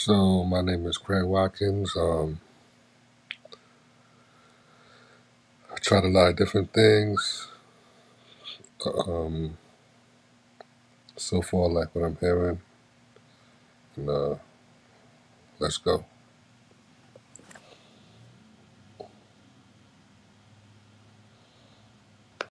So my name is Craig Watkins. I tried a lot of different things. Um, so far, I like what I'm hearing. And let's go.